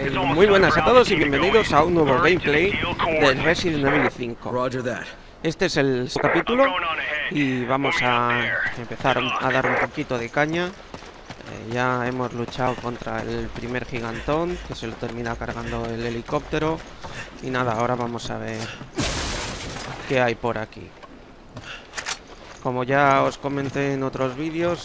Muy buenas a todos y bienvenidos a un nuevo gameplay de Resident Evil 5. Este es el capítulo y vamos a empezar a dar un poquito de caña. Ya hemos luchado contra el primer gigantón, que se lo termina cargando el helicóptero. Y nada, ahora vamos a ver qué hay por aquí. Como ya os comenté en otros vídeos,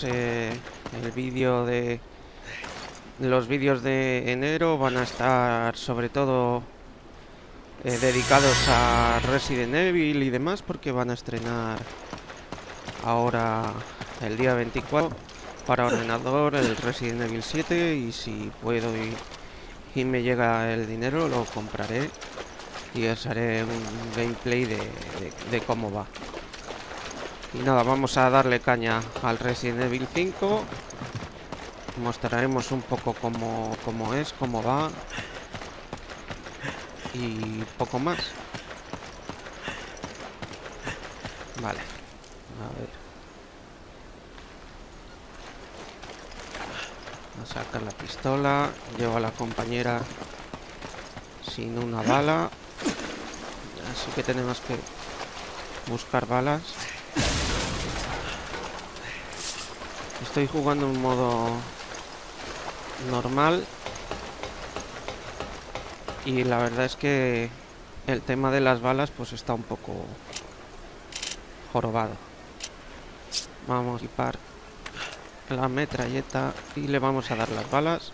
los vídeos de enero van a estar sobre todo dedicados a Resident Evil y demás, porque van a estrenar ahora el día 24 para ordenador el Resident Evil 7, y si puedo y me llega el dinero lo compraré y os haré un gameplay de cómo va. Y nada, vamos a darle caña al Resident Evil 5. Mostraremos un poco cómo es, cómo va y poco más. Vale, a ver. A sacar la pistola. Llevo a la compañera sin una bala, así que tenemos que buscar balas. Estoy jugando en modo normal y la verdad es que el tema de las balas pues está un poco jorobado. Vamos a equipar la metralleta y le vamos a dar las balas.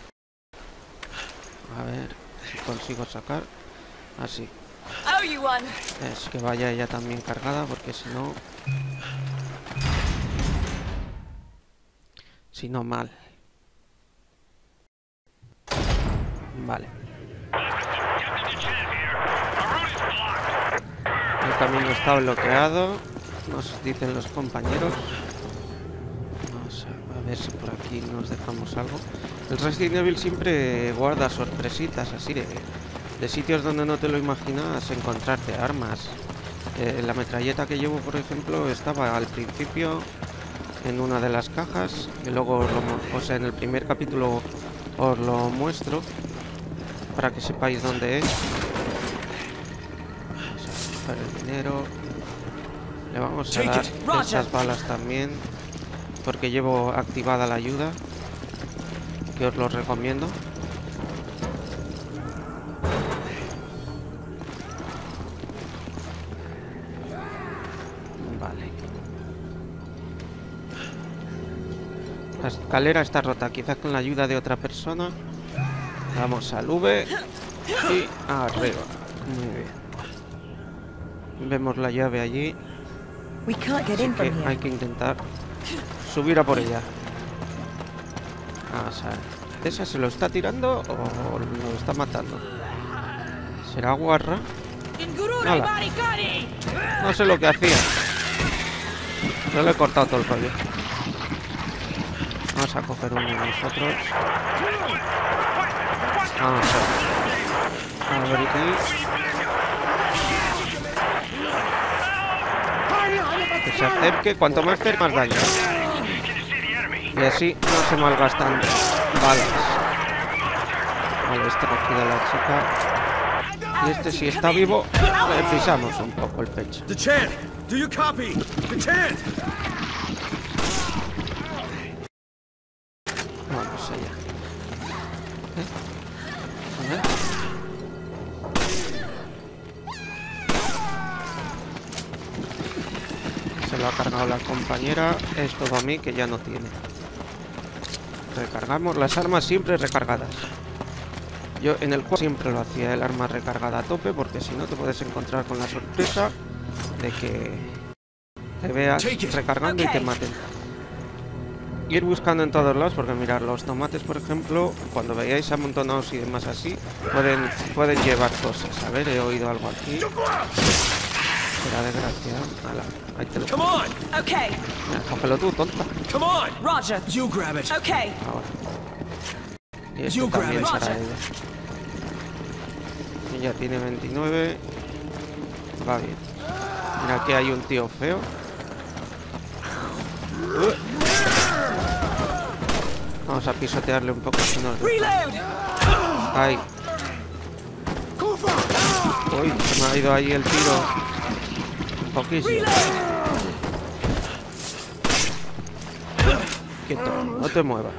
A ver si consigo sacar así. Es que vaya ella también cargada, porque si no mal. Vale. El camino está bloqueado, nos dicen los compañeros. Vamos a ver si por aquí nos dejamos algo. El Resident Evil siempre guarda sorpresitas así de sitios donde no te lo imaginas encontrarte armas. La metralleta que llevo, por ejemplo, estaba al principio en una de las cajas, y luego en el primer capítulo os lo muestro para que sepáis dónde es. Vamos a buscar el dinero. Le vamos a dar esas balas también, porque llevo activada la ayuda, que os lo recomiendo. Vale. La escalera está rota, quizás con la ayuda de otra persona. Vamos al V y arriba. Muy bien. Vemos la llave allí, así que hay que intentar subir a por ella. Vamos a ver. ¿Esa se lo está tirando o lo está matando? ¿Será guarra? ¡Hala! No sé lo que hacía. Yo le he cortado todo el rollo. Vamos a coger uno de nosotros. Vamos a ver aquí. Que se acerque, cuanto más cerca más daño. Y así no se malgastan balas. Vale, este cogido a la chica. Y este, si está vivo, le pisamos un poco el pecho. Vamos allá. A ver. Se lo ha cargado la compañera. Es todo a mí, que ya no tiene. Recargamos las armas siempre recargadas. Yo en el juego siempre lo hacía, el arma recargada a tope, porque si no te puedes encontrar con la sorpresa de que te veas recargando y te maten. Ir buscando en todos lados, porque mirad, los tomates, por ejemplo, cuando veáis amontonados y demás así, pueden llevar cosas. A ver, he oído algo aquí. Será desgraciado. Ala, ahí te lo pongo. Cógelo tú, tonta. Ahora. Y esto también será ella. Ella tiene 29. Va bien. Mira, aquí hay un tío feo. Vamos a pisotearle un poco si nos deja. Ahí. Uy, se me ha ido ahí el tiro. Un poquísimo. Quieto, no te muevas.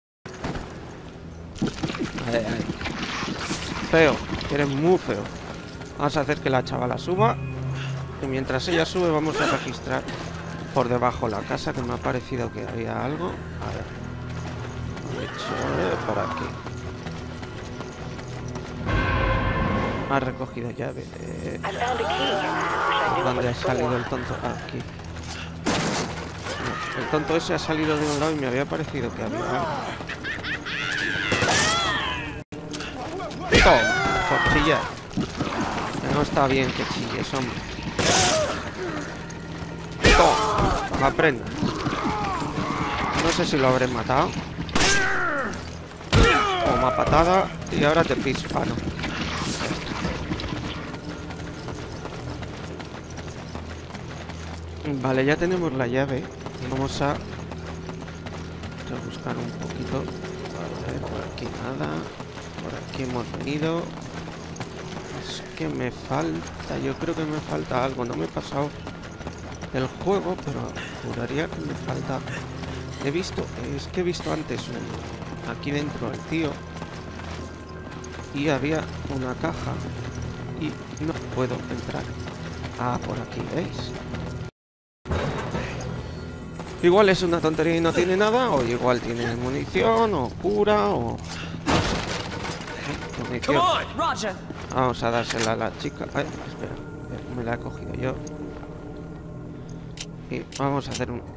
Ahí. Feo, eres muy feo. Vamos a hacer que la chavala suba. Y mientras ella sube vamos a registrar por debajo la casa, que me ha parecido que había algo. A ver. Por aquí. Ha recogido llave. ¿Dónde ha salido el tonto? Aquí. No, el tonto ese ha salido de un lado y me había parecido que había algo. ¡Toma! Por chillar. Que no está bien que chilles, hombre. ¡Toma! Aprenda. No sé si lo habré matado. Toma patada. Y ahora te piso. Ah, no. Vale, ya tenemos la llave. Vamos a buscar un poquito. A ver, por aquí nada. Por aquí hemos venido. Es que me falta. Yo creo que me falta algo. No me he pasado el juego, pero juraría que me falta. He visto. Es que he visto antes aquí dentro el tío. Y había una caja. Y no puedo entrar. Ah, por aquí, ¿veis? Igual es una tontería y no tiene nada, o igual tiene munición, o cura, o... munición. Vamos a dársela a la chica. Ay, espera, me la he cogido yo. Y vamos a hacer un...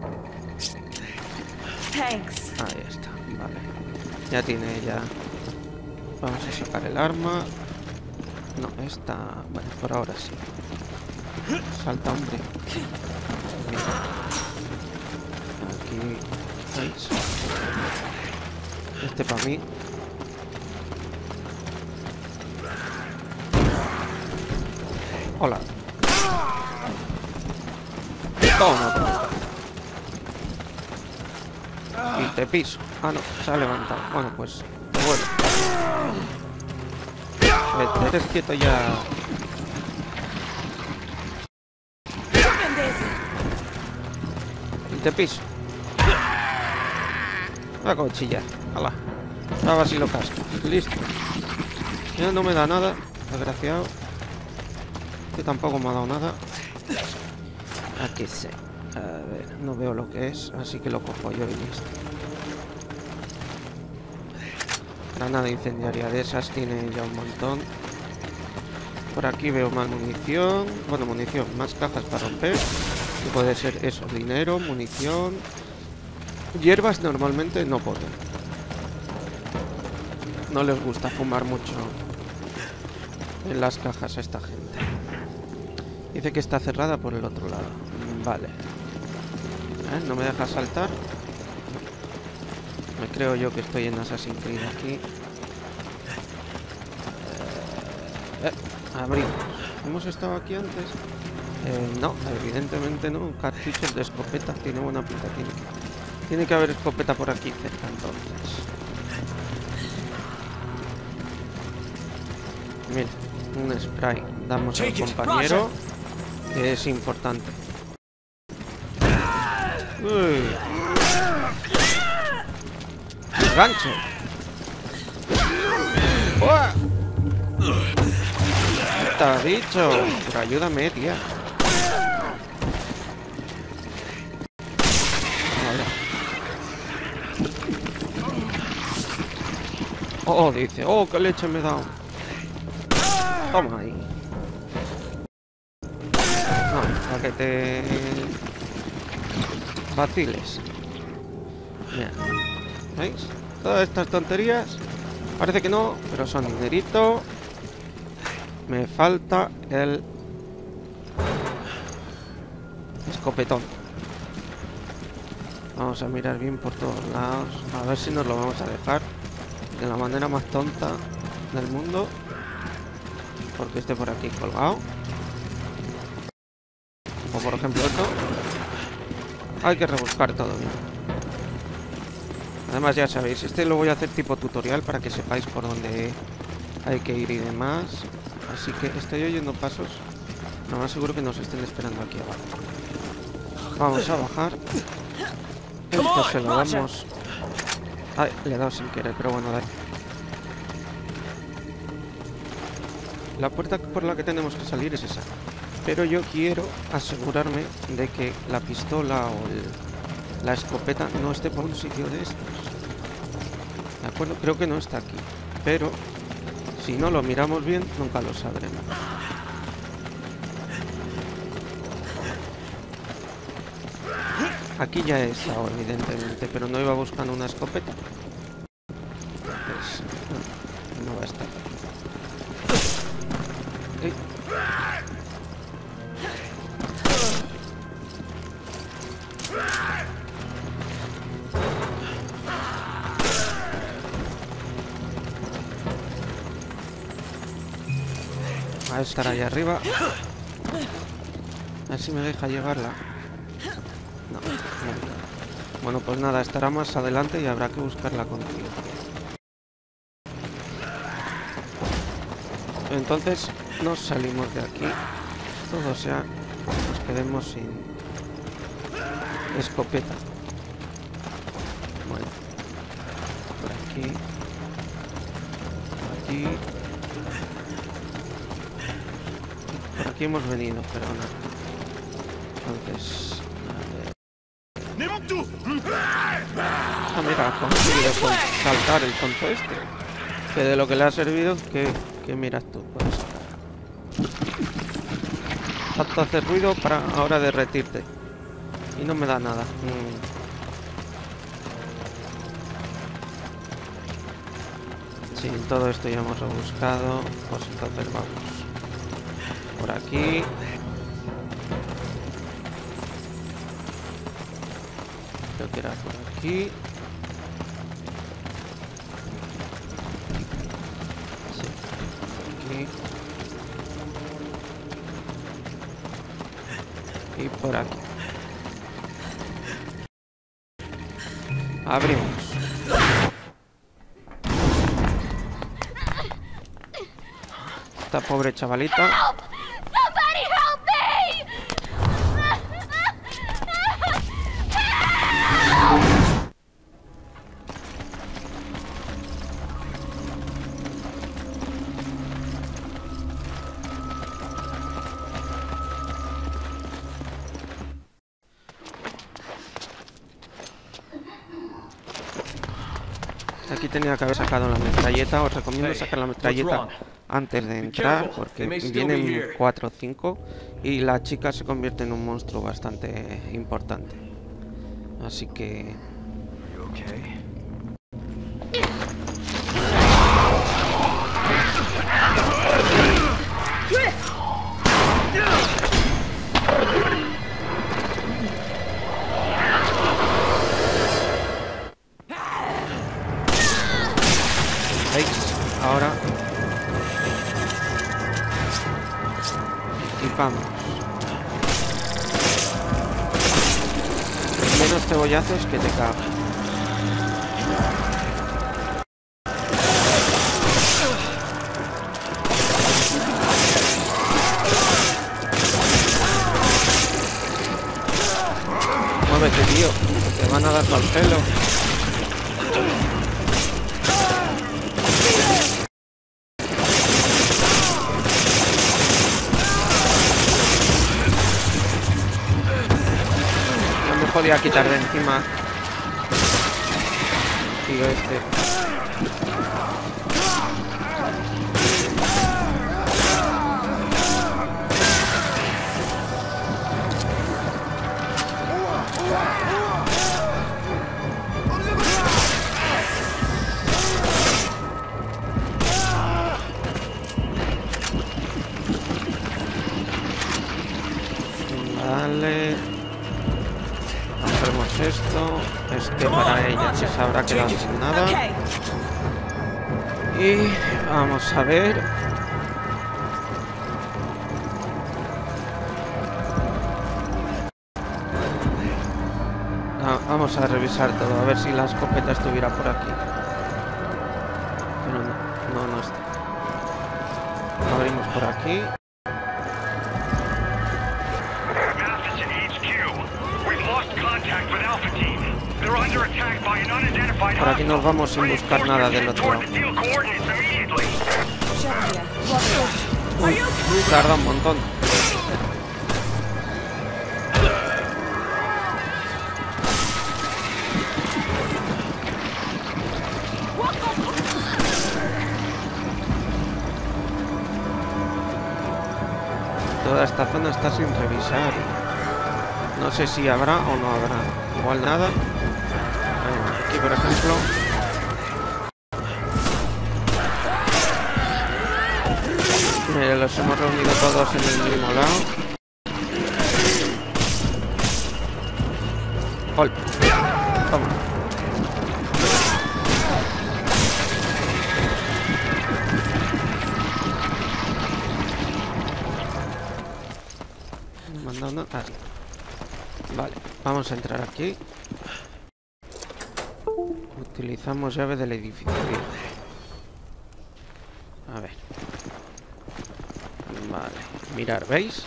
Ahí está, vale. Ya tiene ella... Vamos a sacar el arma. No, esta... Bueno, por ahora sí. Salta, hombre. Mira. ¿Veis? Este para mí. Hola. Toma. Y te piso. Ah, no, se ha levantado. Bueno, pues te vuelvo. Te eres quieto ya. Y te piso. Va con chillar. Hala. A ver si lo casco. Listo. Ya no me da nada. Desgraciado. Este tampoco me ha dado nada. Aquí sí. A ver, no veo lo que es. Así que lo cojo yo y listo. Granada incendiaria de esas tiene ya un montón. Por aquí veo más munición. Bueno, munición. Más cajas para romper. Que puede ser eso. Dinero, munición. Hierbas normalmente no ponen. No les gusta fumar mucho en las cajas a esta gente. Dice que está cerrada por el otro lado. Vale. No me deja saltar. Me creo yo que estoy en Assassin's Creed aquí. Abrimos. ¿Hemos estado aquí antes? No, evidentemente no. Cartuchos de escopeta. Tiene buena pinta. Tiene que haber escopeta por aquí cerca, entonces. Mira, un spray. Damos al compañero, que es importante. ¡Uy! ¡Gancho! ¡Uah! ¿Qué te ha dicho? Pero ayúdame, tía. Oh, dice, oh, qué leche me he dado. Toma ahí. No, para que te vaciles. Mira, ¿veis? Todas estas tonterías. Parece que no, pero son dinerito. Me falta el escopetón. Vamos a mirar bien por todos lados. A ver si nos lo vamos a dejar de la manera más tonta del mundo. Porque esté por aquí colgado. O por ejemplo esto. Hay que rebuscar todo bien. Además ya sabéis, este lo voy a hacer tipo tutorial para que sepáis por dónde hay que ir y demás. Así que estoy oyendo pasos. Lo más seguro que nos estén esperando aquí abajo. Vamos a bajar. Esto se lo damos... Ay, le he dado sin querer, pero bueno, dale. La puerta por la que tenemos que salir es esa. Pero yo quiero asegurarme de que la pistola o la escopeta no esté por un sitio de estos. ¿De acuerdo? Creo que no está aquí. Pero si no lo miramos bien, nunca lo sabremos. Aquí ya he estado, evidentemente, pero no iba buscando una escopeta. Pues no va a estar. Va a estar ahí arriba. A ver si me deja llevarla. No, no. Bueno, pues nada, estará más adelante y habrá que buscarla contigo. Entonces nos salimos de aquí. Todo sea, nos quedemos sin escopeta. Bueno, por aquí. Por aquí. Por aquí hemos venido, perdona. Entonces... Ah, mira, ha conseguido saltar el tonto este. Que de lo que le ha servido, que miras tú. Pues. Tanto hacer ruido para ahora derretirte. Y no me da nada. Sí, todo esto ya hemos buscado. Pues entonces vamos. Por aquí. Creo que era por aquí. Sí, por aquí. Y por aquí. Abrimos. Esta pobre chavalita. Aquí tenía que haber sacado la metralleta. Os recomiendo sacar la metralleta antes de entrar, porque vienen 4 o 5 y la chica se convierte en un monstruo bastante importante. Así que... Ahora equipamos. Menos cebollazos que te cago. Muévete, tío, te van a dar por el pelo. Podía quitar de encima, tío, este. Vale. Esto es que para ella se habrá quedado sin nada. Y vamos a ver. Vamos a revisar todo, a ver si la escopeta estuviera por aquí. Pero no está. Abrimos por aquí. Por aquí nos vamos sin buscar nada del otro lado. Uy, tarda un montón. Toda esta zona está sin revisar. No sé si habrá o no habrá. Igual nada. Aquí, por ejemplo. Los hemos reunido todos en el mismo lado. Golpe. Toma. Mandando. Vale, vamos a entrar aquí. Utilizamos llave del edificio. Bien. A ver. Vale, mirar, ¿veis?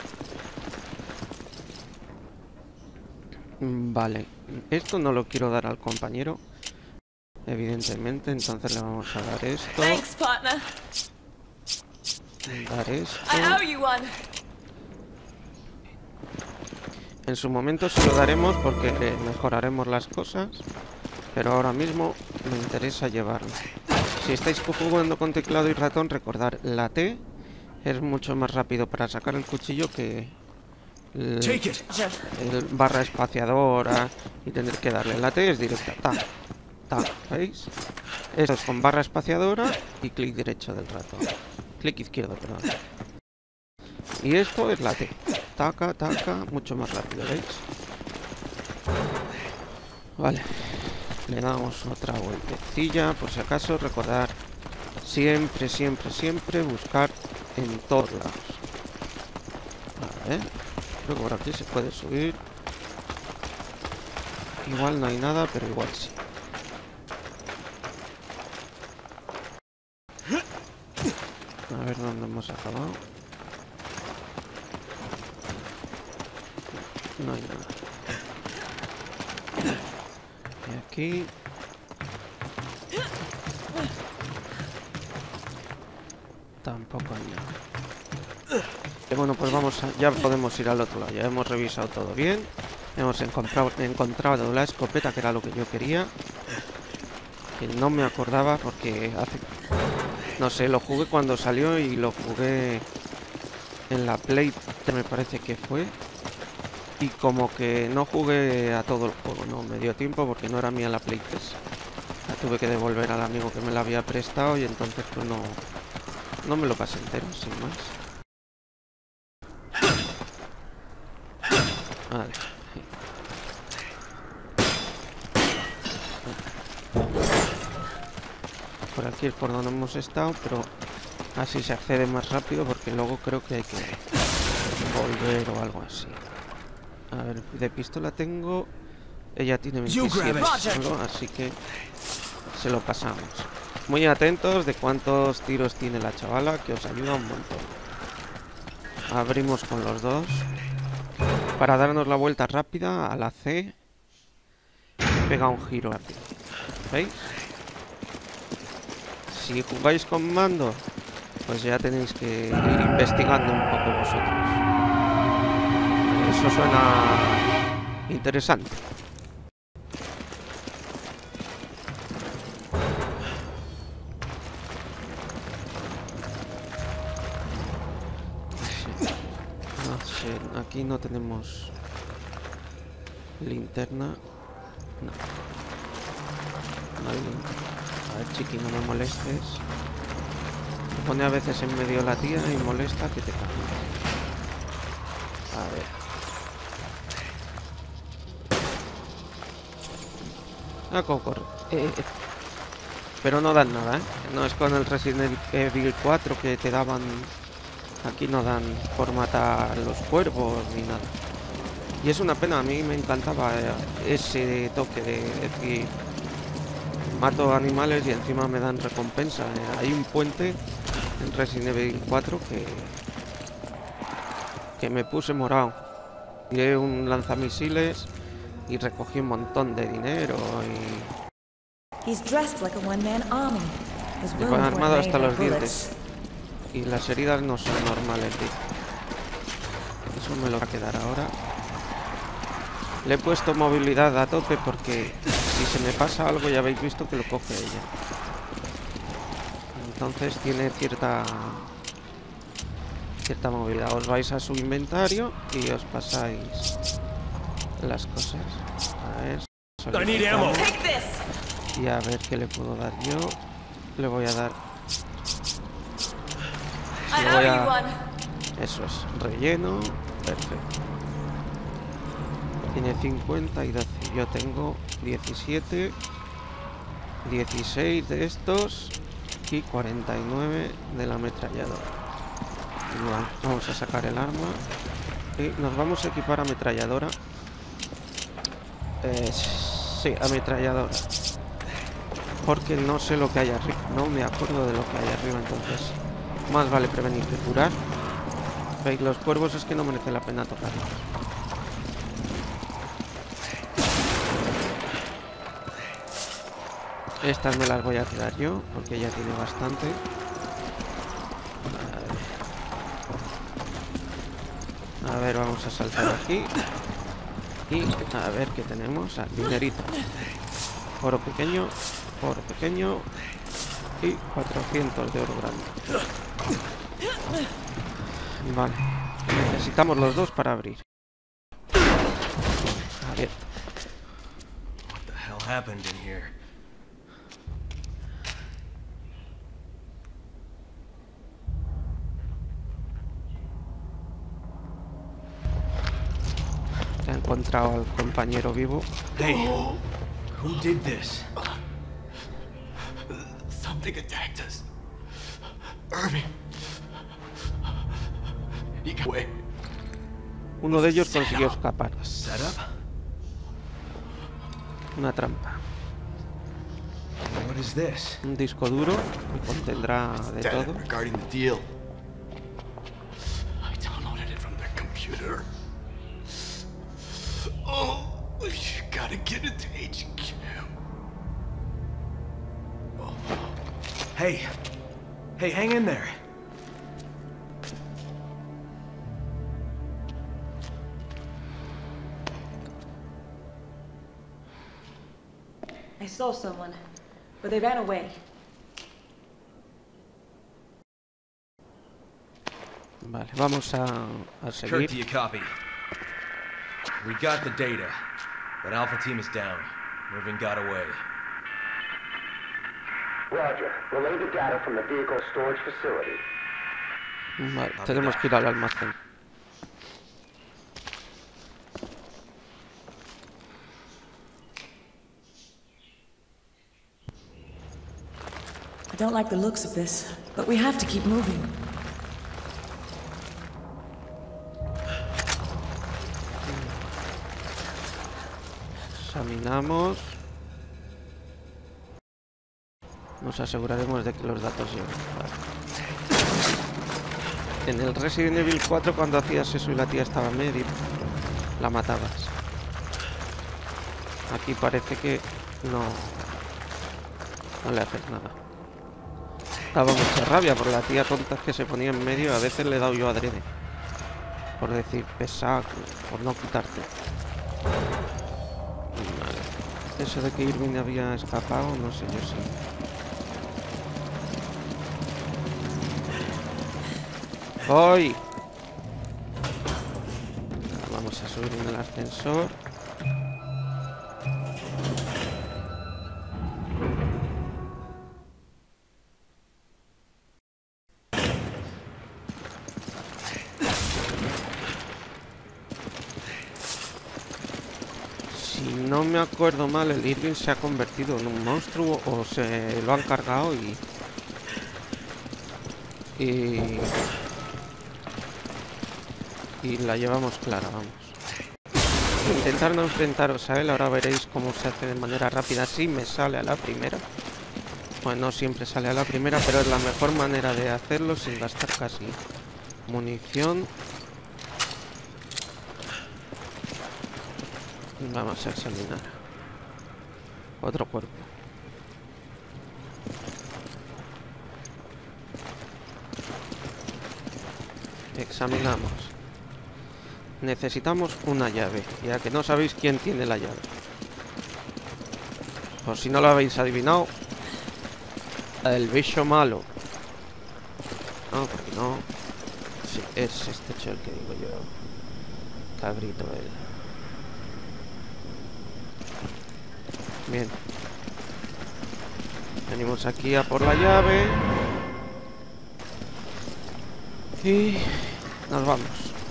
Vale, esto no lo quiero dar al compañero, evidentemente, entonces le vamos a dar esto. Dar esto. En su momento se lo daremos porque mejoraremos las cosas, pero ahora mismo me interesa llevarlo. Si estáis jugando con teclado y ratón, recordad, la T es mucho más rápido para sacar el cuchillo que el barra espaciadora y tener que darle. La T es directa, ¿veis? Esto es con barra espaciadora y clic derecho del ratón. Clic izquierdo, perdón. Y esto es la T. Taca, mucho más rápido, ¿veis? Vale. Le damos otra vueltecilla, por si acaso, recordar siempre buscar en todos lados. Vale. Creo que por aquí se puede subir. Igual no hay nada, pero igual sí. A ver dónde hemos acabado. No hay nada. Y aquí. Tampoco hay nada. Y bueno, pues ya podemos ir al otro lado. Ya hemos revisado todo bien. Hemos encontrado la escopeta, que era lo que yo quería. Que no me acordaba porque no sé, lo jugué cuando salió y lo jugué en la Play 3, me parece que fue. Y como que no jugué a todo el juego, no me dio tiempo porque no era mía la Play 3. La tuve que devolver al amigo que me la había prestado y entonces pues no me lo pasé entero, sin más. Vale. Por aquí es por donde hemos estado, pero así se accede más rápido porque luego creo que hay que volver o algo así. A ver, de pistola tengo... Ella tiene 27 solo, así que se lo pasamos. Muy atentos de cuántos tiros tiene la chavala, que os ayuda un montón. Abrimos con los dos. Para darnos la vuelta rápida a la C. Pega un giro rápido. ¿Veis? Si jugáis con mando, pues ya tenéis que ir investigando un poco vosotros. Eso suena interesante. No sé, aquí no tenemos linterna. No. No hay linterna. A ver, chiqui, no me molestes. Me pone a veces en medio la tía y molesta que te cambies. A ver. Ah, corre. Pero no dan nada, ¿eh? No es con el Resident Evil 4 que te daban... Aquí no dan por matar los cuervos ni nada. Y es una pena, a mí me encantaba ese toque de decir, mato animales y encima me dan recompensa. Hay un puente en Resident Evil 4 que me puse morado. Tiré un lanzamisiles y recogí un montón de dinero y van armado hasta los dientes. Y las heridas no son normales, tío. Eso me lo va a quedar ahora. Le he puesto movilidad a tope porque si se me pasa algo ya habéis visto que lo coge ella. Entonces tiene cierta movilidad. Os vais a su inventario y os pasáis las cosas. A ver, y a ver qué le puedo dar yo. Le voy a dar... Eso es, relleno. Perfecto. Tiene 50 y 12. Yo tengo 17, 16 de estos y 49 de la ametralladora. Bueno, vamos a sacar el arma y nos vamos a equipar ametralladora. Sí, ametralladora. Porque no sé lo que hay arriba. No me acuerdo de lo que hay arriba, entonces más vale prevenir que curar. ¿Veis? Los cuervos es que no merece la pena tocarlos. Estas me las voy a quedar yo, porque ya tiene bastante. A ver, vamos a saltar aquí. Y a ver qué tenemos. Dinerito. Oro pequeño y 400 de oro grande. Vale. Necesitamos los dos para abrir. Abierto. What the hell happened in here? He encontrado al compañero vivo. Hey, who did this? Something attacked us. Irving. He got away. Uno de ellos consiguió escapar. Setup? Una trampa. What is this? Un disco duro que contendrá de todo. Regarding the deal. I downloaded it from their computer. Oh, you gotta get it to HQ. Oh. Hey, hang in there. I saw someone, but they ran away. Vale, vamos a seguir. Kirk, do you copy? We got the data, but Alpha Team is down. Irving got away. Roger. Relay the data from the vehicle storage facility. Vale, tenemos que ir al almacén. I don't like the looks of this, but we have to keep moving. Examinamos. Nos aseguraremos de que los datos lleguen. Vale. En el Resident Evil 4 cuando hacías eso y la tía estaba medio, la matabas. Aquí parece que no le haces nada. Daba mucha rabia por la tía tonta que se ponía en medio. A veces le he dado yo adrede. Por decir pesado, por no quitarte. Vale. Eso de que Irving había escapado, no sé yo si... ¡Voy! Vamos a subir en el ascensor. Si no me acuerdo mal, el Irving se ha convertido en un monstruo o se lo han cargado y la llevamos clara, vamos. Intentar no enfrentaros a él, ahora veréis cómo se hace de manera rápida. Si me sale a la primera. Bueno, no siempre sale a la primera, pero es la mejor manera de hacerlo sin gastar casi munición. Vamos a examinar otro cuerpo. Examinamos. Necesitamos una llave, ya que no sabéis quién tiene la llave. Por si no lo habéis adivinado, el bicho malo. No, porque no. Sí, es este hecho el que digo yo. Cabrito él. Bien. Venimos aquí a por la llave. Y nos vamos.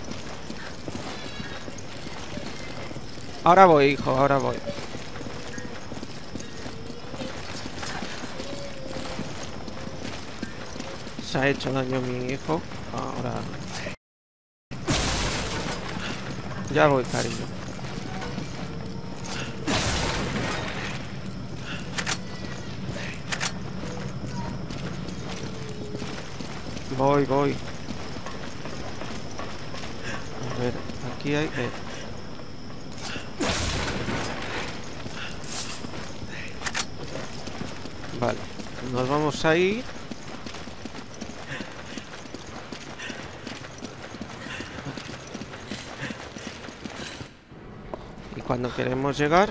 Ahora voy, hijo, ahora voy. Se ha hecho daño mi hijo. Ahora... Ya voy, cariño. Voy. A ver, aquí hay... Vale, nos vamos a ir. Y cuando queremos llegar...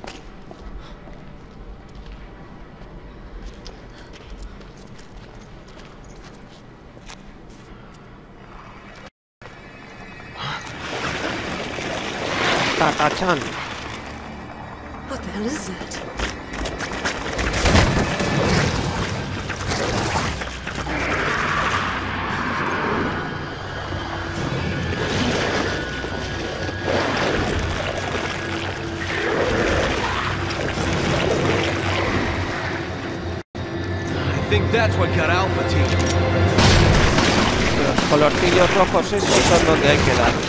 Tata-chan. What the hell is that? I think that's what got Alpha Team. Los colorcillos rojos esos son donde hay que dar.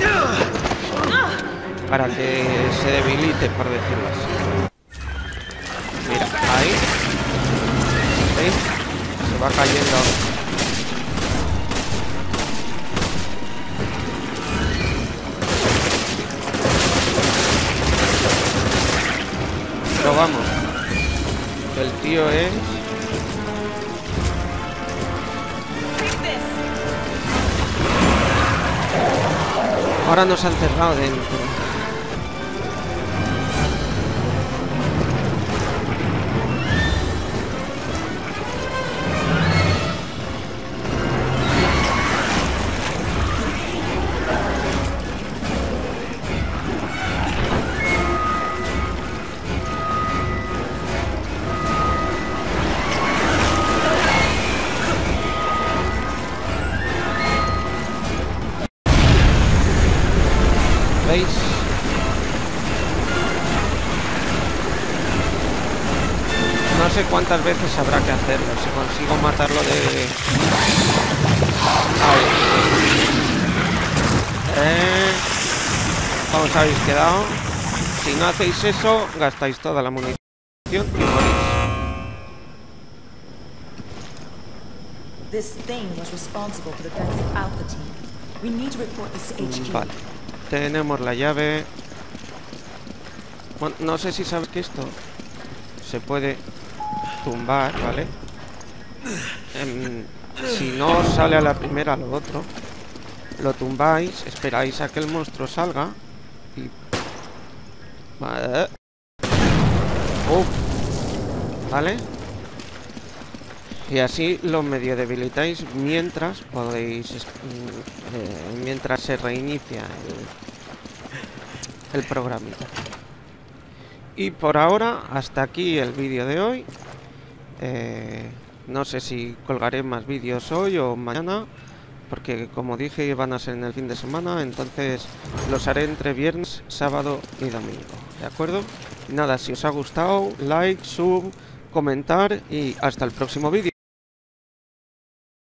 Para que se debilite, por decirlo así. Mira, ahí. ¿Veis? Se va cayendo. Pero vamos. El tío es... Ahora nos han cerrado dentro. ¿Veis? No sé cuántas veces habrá que hacerlo. Si consigo matarlo de... Ahí. ¿Cómo os habéis quedado? Si no hacéis eso, gastáis toda la munición y morís. This thing was responsible for the death of Alpha Team. We need to report this to HQ. Vale. Tenemos la llave. Bueno, no sé si sabes que esto se puede tumbar, ¿vale? Si no os sale a la primera lo otro, lo tumbáis, esperáis a que el monstruo salga y... ¿Vale? Y así lo medio debilitáis mientras podéis... mientras se reinicia el programita. Y por ahora, hasta aquí el vídeo de hoy. No sé si colgaré más vídeos hoy o mañana, porque como dije van a ser en el fin de semana, entonces los haré entre viernes, sábado y domingo, ¿de acuerdo? Y nada, si os ha gustado, like, sub, comentar y hasta el próximo vídeo.